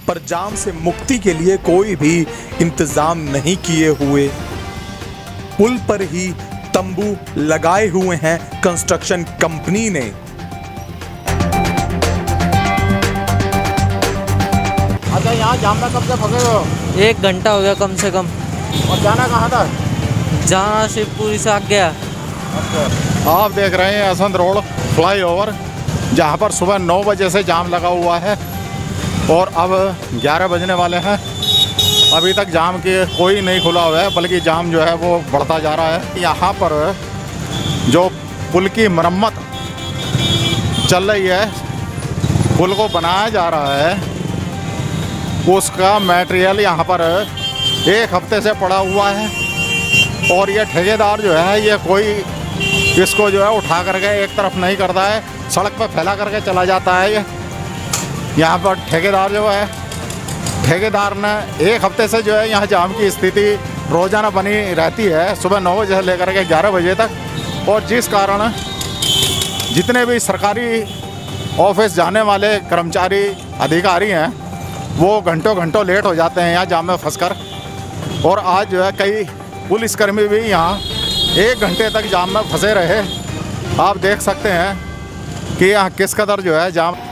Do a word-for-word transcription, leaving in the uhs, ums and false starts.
पर जाम से मुक्ति के लिए कोई भी इंतजाम नहीं किए हुए। पुल पर ही तंबू लगाए हुए हैं कंस्ट्रक्शन कंपनी ने। अच्छा, यहाँ जाम में कब से फंसे हो? एक घंटा हो गया कम से कम। और जाना कहाँ था? जहाँ शिवपुरी से आ गया। अच्छा। आप देख रहे हैं असंध रोड फ्लाईओवर, जहाँ पर सुबह नौ बजे से जाम लगा हुआ है और अब ग्यारह बजने वाले हैं। अभी तक जाम के कोई नहीं खुला हुआ है, बल्कि जाम जो है वो बढ़ता जा रहा है। यहाँ पर जो पुल की मरम्मत चल रही है, पुल को बनाया जा रहा है, उसका मटेरियल यहाँ पर एक हफ्ते से पड़ा हुआ है और ये ठेकेदार जो है ये कोई इसको जो है उठा करके एक तरफ नहीं करता है, सड़क पर फैला करके चला जाता है। ये यहाँ पर ठेकेदार जो है ठेकेदार ने एक हफ्ते से जो है यहाँ जाम की स्थिति रोज़ाना बनी रहती है, सुबह नौ बजे से लेकर के ग्यारह बजे तक। और जिस कारण जितने भी सरकारी ऑफिस जाने वाले कर्मचारी अधिकारी हैं वो घंटों घंटों लेट हो जाते हैं यहाँ जाम में फंसकर। और आज जो है कई पुलिसकर्मी भी यहाँ एक घंटे तक जाम में फंसे रहे। आप देख सकते हैं कि यहाँ किस कदर जो है जाम